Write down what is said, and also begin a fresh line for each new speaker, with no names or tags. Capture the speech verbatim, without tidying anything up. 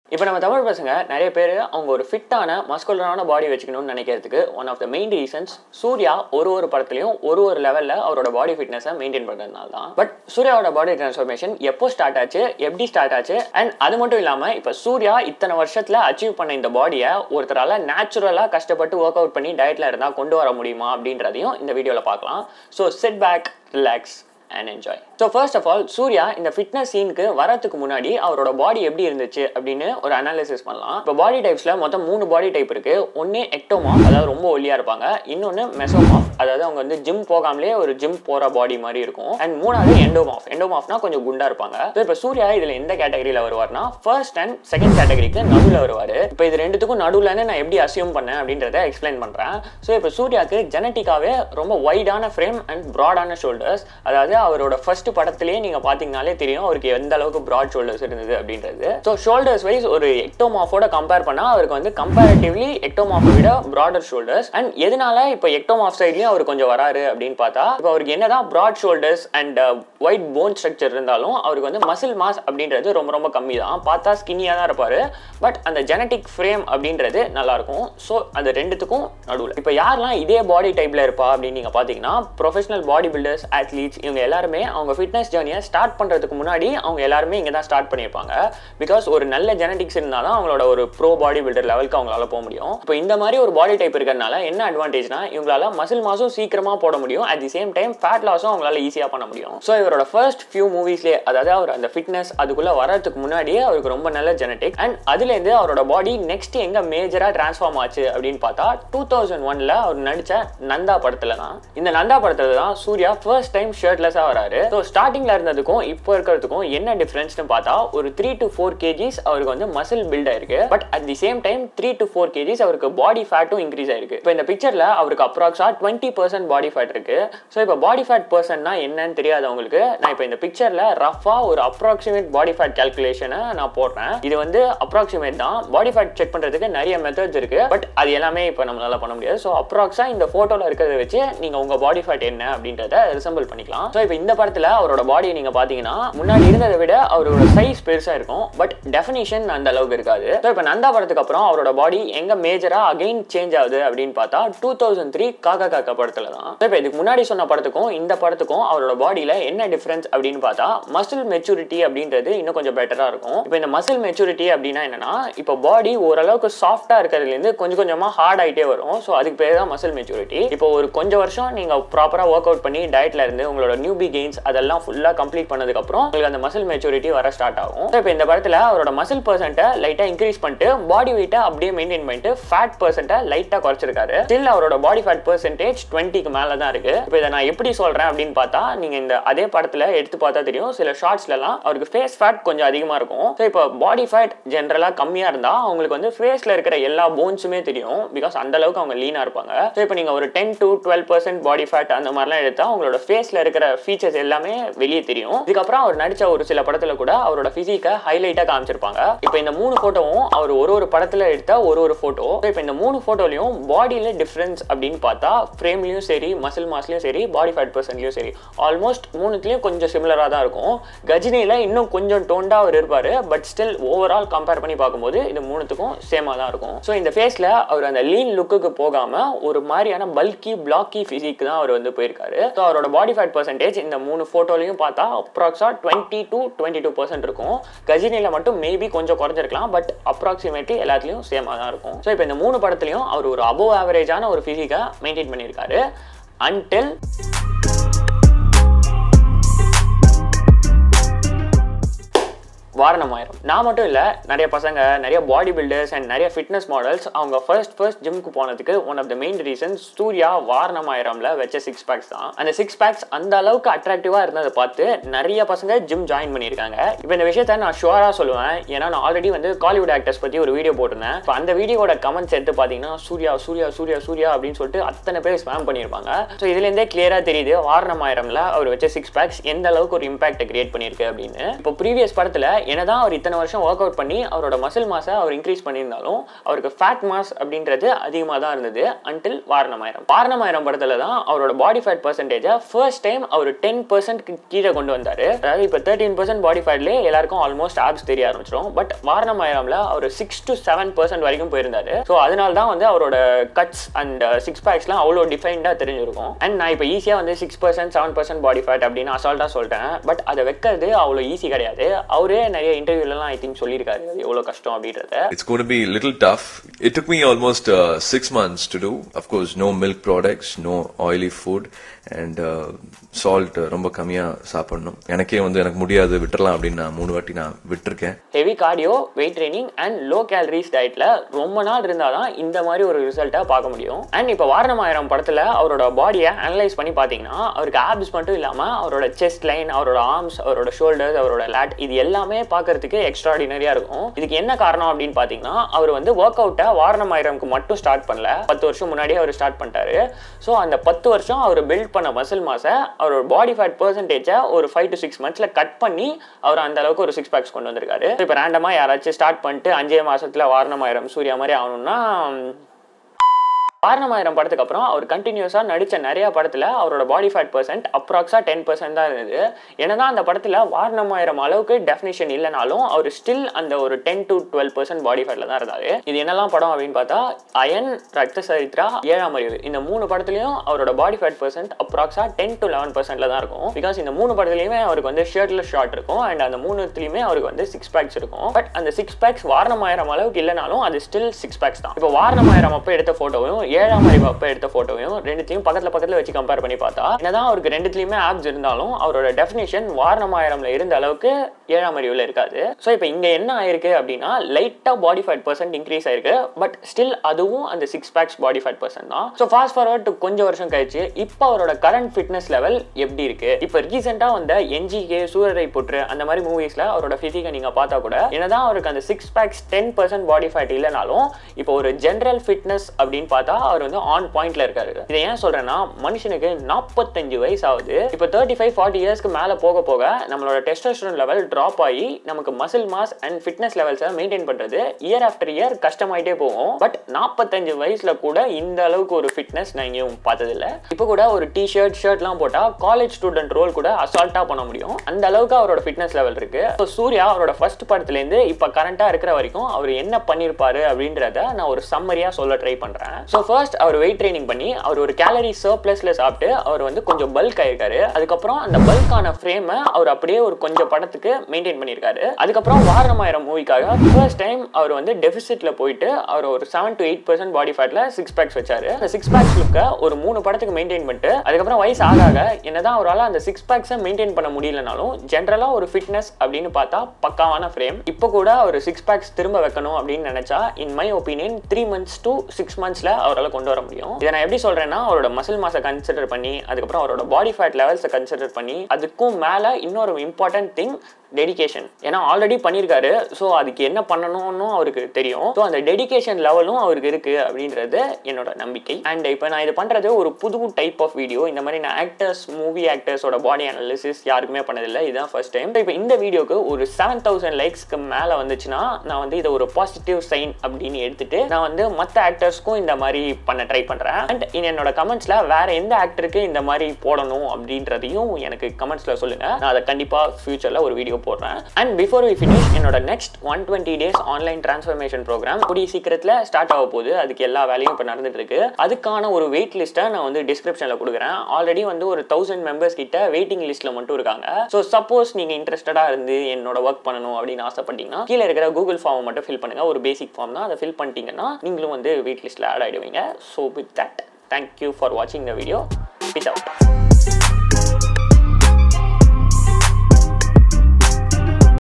இப்போ நம்ம தமிழ் பசங்க நிறைய பேர் அவங்க ஒரு ஃபிட்டான மஸ்குலரான பாடி வச்சுக்கணும்னு நினைக்கிறதுக்கு one of the main reasons Suriya ஒரு ஒரு படத்துலையும் ஒரு ஒரு லெவலில் அவரோட பாடி ஃபிட்னஸை மெயின்டைன் பண்ணுறதுனால தான். பட் சூர்யாவோட பாடி டிரான்ஸ்ஃபர்மேஷன் எப்போ ஸ்டார்ட் ஆச்சு, எப்படி ஸ்டார்ட் ஆச்சு, அண்ட் அது மட்டும் இல்லாமல் இப்போ சூர்யா இத்தனை வருஷத்தில் அச்சீவ் பண்ண இந்த பாடியை ஒருத்தரால் நேச்சுரலாக கஷ்டப்பட்டு ஒர்க் அவுட் பண்ணி டயட்டில் இருந்தால் கொண்டு வர முடியுமா அப்படின்றதையும் இந்த வீடியோவில் பார்க்கலாம். So sit back, relax and enjoy. So first of all, Suriya இந்த ஃபிட்னஸ் சீனுக்கு வரதுக்கு முன்னாடி அவரோட பாடி எப்படி இருந்துச்சு அப்படின்னு ஒரு அனாலிசிஸ் பண்ணலாம். இப்போ பாடி டைப்ஸ்ல மொத்தம் மூணு பாடி டைப் இருக்கு. ஒன்னு எக்டோமார்ஃப், அதாவது ரொம்ப ஒல்லியா இருப்பாங்க. இன்னொன்னு மெசோமார்ஃப், அதாவது அவங்க வந்து ஜிம் போகாமலே ஒரு ஜிம் போற பாடி மாதிரி இருக்கும். அண்ட் மூணாவது எண்டோமார்ஃப். எண்டோமார்ஃப்னா கொஞ்சம் குண்டா இருப்பாங்க. ஸோ இப்போ சூர்யா இதுல எந்த கேட்டகரியில வருவார்னா ஃபர்ஸ்ட் அண்ட் செகண்ட் கேட்டகரிக்கு நடுவில் வருவாரு. இப்போ இது ரெண்டுத்துக்கும் நடுவில் நான் எப்படி அசியூம் பண்ணேன் அப்படின்றத எக்ஸ்பிளைன் பண்றேன். ஸோ இப்போ சூர்யாவுக்கு ஜெனட்டிக்காவே ரொம்ப வைடான ஃப்ரேம் அண்ட் ப்ராடான ஷோல்டர்ஸ், அதாவது அவரோட ஃபர்ஸ்ட் படத்திலேயே நீங்க பாத்தீங்கனாலே தெரியும் அவருக்கு எந்த அளவுக்கு ப்ராட் ஷோல்டர்ஸ் இருந்தது அப்படின்றது. ஸோ ஷோல்டர்ஸ் வைஸ் ஒரு எக்டோமார்ஃபோட கம்பேர் பண்ணா அவருக்கு வந்து கம்பேரிட்டிவ்லி எக்டோமார்ஃபை விட ப்ராடர் ஷோல்டர்ஸ். அண்ட் எதனால இப்போ எக்டோமார்ஃப் சைட்லயும் அவர் கொஞ்சம் வராரு அப்படின்னு பார்த்தா, இப்போ அவருக்கு என்னதான் broad shoulders and wide bone structure இருந்தாலும் அவருக்கு வந்து மசில் மாஸ் அப்படின்றது ரொம்ப ரொம்ப கம்மி தான். பார்த்தா ஸ்கின்னியா தான் இருப்பாரு, பட் அந்த ஜெனட்டிக் ஃப்ரேம் அப்படின்றது நல்லா இருக்கும். ஸோ அந்த ரெண்டுத்துக்கும் நடுவில் இப்போ யாரெல்லாம் இதே பாடி டைப்ல இருப்பா அப்படின்னு நீங்க பாத்தீங்கன்னா ப்ரொஃபஷனல் பாடி பில்டர்ஸ், அத்லீட்ஸ், இவங்க எல்லாருமே அவங்க ஃபிட்னஸ் ஜர்னியை ஸ்டார்ட் பண்றதுக்கு முன்னாடி அவங்க எல்லாருமே இங்க தான் ஸ்டார்ட் பண்ணியிருப்பாங்க. பிகாஸ் ஒரு நல்ல ஜெனடிக்ஸ் இருந்தாலும் அவங்களோட ஒரு ப்ரோ பாடி பில்டர் லெவலுக்கு அவங்களால போக முடியும். இப்போ இந்த மாதிரி ஒரு பாடி டைப் இருக்கிறதுனால என்ன அட்வான்டேஜ்னா இவங்களால மசில் மாஸும் சீக்கிரமா போட முடியும், at the same time fat லாஸும் அவங்களால ஈஸியா பண்ண முடியும். ஸோ இவரோட ஃபர்ஸ்ட் ஃபியூ மூவிஸ்லேயே, அதாவது அவர் அந்த ஃபிட்னஸ் அதுக்குள்ள வரதுக்கு முன்னாடியே அவருக்கு ரொம்ப நல்ல ஜெனடிக். அண்ட் அதுலேருந்து அவரோட பாடி நெக்ஸ்ட் எங்க மேஜரா டிரான்ஸ்ஃபார்ம் ஆச்சு அப்படின்னு பார்த்தா டூ தௌசண்ட் ஒன்ல அவர் நடிச்ச நந்தா படத்துல தான். இந்த நந்தா படத்துல தான் சூர்யா ஃபர்ஸ்ட் டைம் ஷர்ட்லெஸ்ஸா வராரு. ஸோ ஸ்டார்டிங்ல இருந்ததுக்கும் இப்போ இருக்கிறதுக்கும் என்ன டிஃபரன்ஸ்னு பார்த்தா ஒரு த்ரீ டு ஃபோர் கேஜிஸ் அவருக்கு வந்து மசில் பில்ட் ஆயிருக்கு. But at the same time three to four kgs அவருக்கு பாடி ஃபேட்டும் இன்க்ரீஸ் ஆயிருக்கு. இப்போ இந்த பிக்சர்ல அவருக்கு அப்ராக்ஸா டுவெண்ட்டி பர்சன்ட் பாடி ஃபேட் இருக்கு. ஸோ இப்போ பாடி ஃபேட் பர்சன்ட்னா என்னன்னு தெரியாதவங்களுக்கு நான் இப்போ இந்த பிக்சர்ல ரஃபா ஒரு அப்ராக்சிமேட் பாடி ஃபேட் கால்குலேஷனை நான் போடுறேன். இது வந்து அப்ராக்சிமேட் தான். பாடி ஃபேட் செக் பண்றதுக்கு நிறைய மெத்தட்ஸ் இருக்கு, பட் அது எல்லாமே இப்போ நம்மளால பண்ண முடியாது. ஸோ அப்ராக்ஸா இந்த போட்டோல இருக்கிறத வச்சு நீங்க உங்க பாடி ஃபேட் என்ன அப்படின்றத ரிசம்பிள் பண்ணிக்கலாம். ஸோ இப்போ இந்த படத்துல அவரோட பாடியை நீங்க பாத்தீங்கன்னா முன்னாடி இருந்ததை விட அவரோட சைஸ் பெருசா இருக்கும், பட் டெஃபினிஷன் அந்த அளவுக்கு இருக்காது. ஸோ இப்போ நந்தா படத்துக்கு அப்புறம் அவரோட பாடி எங்க மேஜரா அகைன் சேஞ்ச் ஆகுது அப்படின்னு பார்த்தா டூ தௌசண்ட் த்ரீ காக்கா காக்கா படத்துல தான். இப்போ இதுக்கு முன்னாடி சொன்ன படத்துக்கும் இந்த படத்துக்கும் அவரோட பாடியில என்ன டிஃபரன்ஸ் அப்படின்னு பார்த்தா மசில் மெச்சூரிட்டி அப்படின்றது இன்னும் கொஞ்சம் பெட்டரா இருக்கும். இப்போ இந்த மசில் மெச்சூரிட்டி அப்படின்னா என்னன்னா இப்போ பாடி ஓரளவுக்கு சாஃப்டா இருக்கிறதுல இருந்து கொஞ்சம் கொஞ்சமா ஹார்ட் ஆயிட்டே வரும். ஸோ அதுக்கு பேர் தான் மசில் மெச்சூரிட்டி. இப்போ ஒரு கொஞ்சம் வருஷம் நீங்க ப்ராப்பரா ஒர்க் அவுட் பண்ணி டயட்ல இருந்து உங்களோட நியூபி கெயின்ஸ் அதெல்லாம் ஃபுல்லா கம்ப்ளீட் பண்ணதுக்கு அப்புறம் உங்களுக்கு அந்த மசில் மெச்சூரிட்டி வர ஸ்டார்ட் ஆகும். இப்போ இந்த படத்துல அவரோட மசில் பர்சன்ட்டை லைட்டா இன்க்ரீஸ் பண்ணிட்டு பாடி வெயிட்டை அப்படியே மெயின்டைன் பண்ணிட்டு ஃபேட் பர்சன்ட்டை லைட்டா குறைச்சிருக்காரு. ஸ்டில் அவரோட பாடி ஃபேட் பர்சன்டேஜ் டுவெண்ட்டிக்கு மேல தான் இருக்கு. இப்போ இதை நான் எப்படி சொல்றேன் அப்படின்னு பார்த்தா நீங்க இந்த அதே படத்துல எடுத்து பார்த்தா தெரியும், சில ஷார்ட்ஸ்ல எல்லாம் அவருக்கு ஃபேஸ் ஃபேட் கொஞ்சம் அதிகமா இருக்கும். ஸோ இப்போ பாடி ஃபேட் ஜென்ரலா கம்மியா இருந்தா அவங்களுக்கு வந்து ஃபேஸ்ல இருக்கிற எல்லா போன்ஸுமே தெரியும், பிகாஸ் அந்த அளவுக்கு அவங்க லீனா இருப்பாங்க. ஸோ இப்போ நீங்க ஒரு ten to twelve percent body fat அந்த மாதிரிலாம் எடுத்தா அவங்களோட ஃபேஸ்ல இருக்கிற ஃபீச்சர்ஸ் எல்லாமே வெளியே தெரியும். இதுக்கப்புறம் அவர் நடிச்ச ஒரு சில படத்துல கூட அவரோட பிசிக்கை ஹைலைட்டா காமிச்சிருப்பாங்க. இப்போ இந்த மூணு போட்டோவும் அவர் ஒரு ஒரு படத்துல எடுத்த ஒரு ஒரு போட்டோ. இப்போ இந்த மூணு போட்டோலயும் பாடியில டிஃபரன்ஸ் அப்படின்னு பார்த்தா ஃப்ரேம்லயும் சரி, மசில் மாஸ்லயும் சரி, பாடி ஃபேட் பர்சன்ட்லயும் சரி, ஆல்மோஸ்ட் மூணுத்துலயும் கொஞ்சம் சிமிலரா தான் இருக்கும். கஜினியில இன்னும் கொஞ்சம் டோண்டா அவர் இருப்பாரு, பட் ஸ்டில் ஓவரால் கம்பேர் பண்ணி பார்க்கும்போது இது மூணுத்துக்கும் சேமா தான் இருக்கும். ஸோ இந்த ஃபேஸ்ல அவர் அந்த லீன் லுக்குக்கு போகாம ஒரு மாதிரியான பல்கி பிளாக்கி பிசிக் தான் அவர் வந்து போயிருக்காரு. ஸோ அவரோட பாடி ஃபேட் பர்சன்டேஜ் இந்த மூணு போட்டோலையும் பார்த்தா அப்ராக்ஸா twenty to twenty two percent இருக்கும். கஜினியில மட்டும் மேபி கொஞ்சம் குறைஞ்சிருக்கலாம், பட் அப்ராக்சிமேட்லி எல்லாத்துலயும் சேமா தான் இருக்கும். ஸோ இப்போ இந்த மூணு படத்துலையும் அவர் ஒரு அபோவ் ஆவரேஜான ஒரு பிசிக்கை மெயின்டைன் பண்ணியிருக்காரு அன்டில் வாரணம் ஆயிரம். நான் மட்டும் இல்லை, நிறைய பசங்க, நிறைய பாடி பில்டர்ஸ் அண்ட் நிறைய ஃபிட்னஸ் மாடல்ஸ் அவங்க ஃபர்ஸ்ட் ஃபர்ஸ்ட் ஜிம்க்கு போனதுக்கு one of the main reasons Suriya வாரணம் ஆயிரம்ல வச்ச சிக்ஸ் பேக்ஸ் தான். அந்த சிக்ஸ் பேக்ஸ் அந்த அளவுக்கு அட்ராக்டிவா இருந்ததை பார்த்து நிறைய பசங்க ஜிம் ஜாயின் பண்ணியிருக்காங்க. இப்போ இந்த விஷயத்த நான் ஷுவரா சொல்லுவேன், ஏன்னா நான் ஆல்ரெடி வந்து காலிவுட் ஆக்டர்ஸ் பத்தி ஒரு வீடியோ போட்டிருந்தேன். இப்போ அந்த வீடியோட கமெண்ட்ஸ் எடுத்து பார்த்தீங்கன்னா சூர்யா சூர்யா சூர்யா சூர்யா அப்படின்னு சொல்லிட்டு அத்தனை பேர் ஸ்பேம் பண்ணியிருப்பாங்க. ஸோ இதுலேருந்தே கிளியரா தெரியுது வாரணம் ஆயிரம்ல அவர் வச்ச சிக்ஸ் பேக்ஸ் எந்த அளவுக்கு ஒரு இம்பாக்ட் கிரியேட் பண்ணியிருக்கு அப்படின்னு. இப்போ ப்ரீவியஸ் படத்துல என்னதான் அவர் இத்தனை வருஷம் ஒர்க் அவுட் பண்ணி அவரோட மசில் மாஸை அவர் இன்க்ரீஸ் பண்ணியிருந்தாலும் அவருக்கு ஃபேட் மாஸ் அப்படின்றது அதிகமாக தான் இருந்தது அன்டில் வாரணம் ஆயிரம். வாரணம் ஆயிரம் படத்துல தான் அவரோட பாடி ஃபேட் பர்சன்டேஜை ஃபர்ஸ்ட் டைம் அவர் டென் பர்சன்ட் கீழே கொண்டு வந்தாரு. அதாவது இப்போ தேர்ட்டீன் பர்சன்ட் பாடி ஃபேட்லேயே எல்லாருக்கும் ஆல்மோஸ்ட் ஆப்ஸ் தெரிய ஆரம்பிச்சிடும். பட் வாரணம் ஆயிரம்ல அவர் சிக்ஸ் டு செவன் பர்சன்ட் வரைக்கும் போயிருந்தாரு. ஸோ அதனால தான் வந்து அவரோட கட்ஸ் அண்ட் சிக்ஸ் பேக்ஸ்லாம் அவ்வளோ டிஃபைன்டாக தெரிஞ்சிருக்கும். அண்ட் நான் இப்போ ஈஸியாக வந்து six percent seven percent body fat அப்படின்னு அசால்ட்டாக சொல்லிட்டேன். பட் அதை வைக்கிறது அவ்வளோ ஈஸி கிடையாது. அவரே நிறைய இன்டர்வியூலாம் ஐ திங்க் சொல்லியிருக்காரு அது எவ்வளோ கஷ்டம் அப்படின்றத.
It's going to be a little tough. It took me almost uh, six months to do. Of course, no milk products, no oily food, and uh, salt ரொம்ப கம்மியா சாப்பிடணும். எனக்கே வந்து எனக்கு முடியாது விட்டுறலாம் அப்படின்னு நான் மூணு வாட்டி நான் விட்டுருக்கேன்.
Heavy cardio, weight training and low calories டயட்ல ரொம்ப நாள் இருந்தாதான் இந்த மாதிரி ஒரு ரிசல்ட்டை பார்க்க முடியும். அண்ட் இப்போ வாரணம் ஆயிரம் படத்துல அவரோட பாடியை அனலைஸ் பண்ணி பார்த்தீங்கன்னா அவருக்கு ஆப்ஸ் மட்டும் இல்லாமல் அவரோட செஸ்ட் லைன், அவரோட ஆர்ம்ஸ், அவரோட ஷோல்டர்ஸ், அவரோட லேட் இது எல்லாமே பார்க்கறதுக்கு எக்ஸ்ட்ராடினரியா இருக்கும். இதுக்கு என்ன காரணம் அப்படின்னு பார்த்தீங்கன்னா அவர் வந்து ஒர்க் அவுட்டை வாரணம் ஆயிரம்க்கு மட்டும் ஸ்டார்ட் பண்ணல, பத்து வருஷம் முன்னாடியே அவர் ஸ்டார்ட் பண்ணிட்டாரு. ஸோ அந்த பத்து வருஷம் அவர் பில்ட் பண்ண மசில் மாஸை அவரோட பாடி ஃபேட் பெர்சன்டேஜை ஒரு ஃபைவ் டு சிக்ஸ் மந்த்ஸ்ல கட் பண்ணி அவர் அந்த அளவுக்கு ஒரு சிக்ஸ் பேக்ஸ் கொண்டு வந்திருக்காரு. இப்போ ரேண்டமா யாராச்சும் ஸ்டார்ட் பண்ணிட்டு அஞ்சே மாசத்துல வாரணம் ஆயிரம் சூர்யா மாதிரி ஆகணும்னா வாரணம் ஆயிரம் படத்துக்கு அப்புறம் அவர் கண்டினியூஸாக நடித்த நிறைய படத்தில் அவரோட பாடி ஃபேட் பர்சன்ட் அப்ராக்ஸாக டென் பர்சன்ட் தான் இருந்தது. ஏன்னா அந்த படத்தில் வாரணம் ஆயிரம் அளவுக்கு டெஃபினிஷன் இல்லைனாலும் அவர் ஸ்டில் அந்த ஒரு ten to twelve percent body ஃபேட்டில் தான் இருந்தார். இது என்னெல்லாம் படம் அப்படின்னு பார்த்தா அயன், ரத்த சரித்ரா, ஏழாம் அறிவு இந்த மூணு படத்துலையும் அவரோட பாடி ஃபேட் பர்சன்ட் அப்ராக்ஸாக டென் டு லெவன் பர்சன்ட்ல தான் இருக்கும். பிகாஸ் இந்த மூணு படத்துலையுமே அவருக்கு வந்து ஷர்ட்லெஸ் ஷார்ட் இருக்கும் அண்ட் அந்த மூணுத்துலையுமே அவருக்கு வந்து சிக்ஸ் பேக்ஸ் இருக்கும். பட் அந்த சிக்ஸ் பேக்ஸ் வாரணம் ஆயிரம் அளவுக்கு இல்லைனாலும் அது ஸ்டில் சிக்ஸ் பேக்ஸ் தான். இப்போ வாரணம் ஆயிரம் அப்போ எடுத்த ஃபோட்டோவையும் ஏழாம் அறிவு அப்போ எடுத்த ஃபோட்டோவையும் ரெண்டுத்தையும் பக்கத்தில் பக்கத்தில் வச்சு கம்பேர் பண்ணி பார்த்தா என்னதான் அவருக்கு ரெண்டுத்துலையுமே ஆப்ஸ் இருந்தாலும் அவரோட டெஃபினேஷன் வாரணம் ஆயிரம்ல இருந்த அளவுக்கு ஏழாம் அறிவுல இருக்காது. ஸோ இப்போ இங்கே என்ன ஆயிருக்கு அப்படின்னா லைட்டாக பாடி ஃபேட் பர்சன்ட் இன்க்ரீஸ் ஆயிருக்கு. பட் ஸ்டில் அதுவும் அந்த six packs body fat percent தான். ஸோ ஃபாஸ்ட் ஃபார்வர்ட் டு கொஞ்சம் வருஷம் கழிச்சு இப்போ அவரோட கரண்ட் ஃபிட்னஸ் லெவல் எப்படி இருக்கு? இப்போ ரீசெண்டாக வந்த என்ஜிகே, சூரரை பொற்று அந்த மாதிரி மூவிஸ்ல அவரோட பிசிக்கை நீங்க பார்த்தா கூட என்னதான் அவருக்கு அந்த six packs ten percent body fat இல்லைனாலும் இப்போ ஒரு ஜென்ரல் ஃபிட்னஸ் அப்படின்னு பார்த்தா அவர் வந்து ஆன் பாயிண்ட்ல இருக்காரு. இதை ஏன் சொல்றேன்னா மனுஷனுக்கு நாற்பத்தஞ்சு வயசு ஆகுது. இப்போ தேர்ட்டி ஃபைவ் ஃபார்ட்டி இயர்ஸ்க்கு மேல போக போக நம்மளோட டெஸ்டோஸ்டெரான் லெவல் டிராப் ஆகி நமக்கு மசில் மாஸ் அண்ட் ஃபிட்னஸ் லெவல்ஸை மெயின்டைன் பண்றது இயர் ஆஃப்டர் இயர் கஷ்டமாயிட்டே போகும். பட் நாற்பத்தஞ்சு வயசுல கூட இந்த அளவுக்கு ஒரு ஃபிட்னஸ் நான் எங்கேயும் பார்த்தது இல்லை. இப்போ கூட ஒரு டி ஷர்ட் ஷர்ட்லாம் போட்டா காலேஜ் ஸ்டூடெண்ட் ரோல் கூட அசால்ட்டா பண்ண முடியும். அந்த அளவுக்கு அவரோட ஃபிட்னஸ் லெவல் இருக்கு. சூர்யா அவரோட ஃபர்ஸ்ட் படத்துல இருந்து இப்ப கரண்டா இருக்கிற வரைக்கும் அவர் என்ன பண்ணிருப்பாரு அப்படின்றத நான் ஒரு சம்மரியா சொல்ல ட்ரை பண்றேன். ஸோ ஃபர்ஸ்ட் அவர் வெயிட் ட்ரைனிங் பண்ணி அவர் ஒரு கேலரி சர்ப்ளஸ்ல சாப்பிட்டு அவர் வந்து கொஞ்சம் பல்க் ஆயிருக்காரு. அதுக்கப்புறம் அந்த பல்கான ஃப்ரேமை அவர் அப்படியே ஒரு கொஞ்சம் படத்துக்கு மெயின்டைன் பண்ணியிருக்காரு. அதுக்கப்புறம் வாரணம் ஆயிரம் மூவிக்காக ஃபர்ஸ்ட் டைம் அவர் வந்து டெபிசிட்ல போயிட்டு அவர் ஒரு seven to eight percent body ஃபேட்ல சிக்ஸ் பேக்ஸ் வச்சாரு. அந்த சிக்ஸ் பேக்ஸ் லுக்க ஒரு மூணு படத்துக்கு மெயின்டைன் பண்ணிட்டு அதுக்கப்புறம் வயசு ஆக ஆக என்னதான் அவரால் அந்த சிக்ஸ் பேக்ஸை மெயின்டைன் பண்ண முடியலனாலும் ஜென்ரலா ஒரு ஃபிட்னஸ் அப்படின்னு பார்த்தா பக்காவான ஃப்ரேம். இப்போ கூட ஒரு சிக்ஸ் பேக்ஸ் திரும்ப வைக்கணும் அப்படின்னு நினைச்சா in my opinion three months to six மந்த்ஸ்ல அவரால் கொண்டு வர முடியும். இதை நான் எப்படி சொல்றேன்னா அவரோட மசில் மாஸை கன்சிடர் பண்ணி அதுக்கப்புறம் அவரோட பாடி ஃபேட் லெவல்ஸை கன்சிடர் பண்ணி அதுக்கும் மேல இன்னொரு இம்பார்ட்டன்ட் திங் டெடிகேஷன். ஏன்னா ஆல்ரெடி பண்ணியிருக்காரு. ஸோ அதுக்கு என்ன பண்ணணும்னு அவருக்கு தெரியும். ஸோ அந்த டெடிகேஷன் லெவலும் அவருக்கு இருக்கு அப்படின்றது என்னோட நம்பிக்கை. அண்ட் இப்போ நான் இது பண்றது ஒரு புது டைப் ஆஃப் வீடியோ. இந்த மாதிரி நான் ஆக்டர்ஸ் மூவி ஆக்டர்ஸோட பாடி அனாலிசிஸ் யாருக்குமே பண்ணதில்லை. இதுதான் ஃபர்ஸ்ட் டைம். இப்போ இந்த வீடியோக்கு ஒரு செவன் தௌசண்ட் லைக்ஸ்க்கு மேலே வந்துச்சுன்னா நான் வந்து இதை ஒரு பாசிட்டிவ் சைன் அப்படின்னு எடுத்துட்டு நான் வந்து மற்ற ஆக்டர்ஸ்க்கும் இந்த மாதிரி பண்ண ட்ரை பண்றேன். அண்ட் என்னோட கமெண்ட்ஸ்ல வேற எந்த ஆக்டருக்கு இந்த மாதிரி போடணும் அப்படின்றதையும் எனக்கு கமெண்ட்ஸ்ல சொல்லுங்க. நான் அதை கண்டிப்பா ஃபியூச்சர்ல ஒரு வீடியோ போடுறேன். அண்ட் பிஃபோர் வி ஃபினிஷ் என்னோட next one twenty days online transformation program கூடிய சீக்கிரத்தில் ஸ்டார்ட் ஆக போகுது. அதுக்கு எல்லா வேலையும் இப்போ நடந்துட்டு இருக்கு. அதுக்கான ஒரு வெயிட் லிஸ்ட்டை நான் வந்து டிஸ்கிரிப்ஷன்ல கொடுக்குறேன். ஆல்ரெடி வந்து ஒரு தௌசண்ட் மெம்பர்ஸ் கிட்ட வெயிட்டிங் லிஸ்ட்ல மட்டும் இருக்காங்க. ஸோ சப்போஸ் நீங்க இன்ட்ரெஸ்டடா இருந்து என்னோட ஒர்க் பண்ணணும் அப்படின்னு ஆசைப்பட்டீங்கன்னா கீழே இருக்கிற கூகுள் ஃபார்ம் மட்டும் ஃபில் பண்ணுங்க. ஒரு பேசிக் ஃபார்ம் தான். அதை ஃபில் பண்ணிட்டீங்கன்னா நீங்களும் வந்து வெயிட் லிஸ்ட்ல ஆட் ஆயிடுவீங்க. So with that thank you for watching the video. Peace out.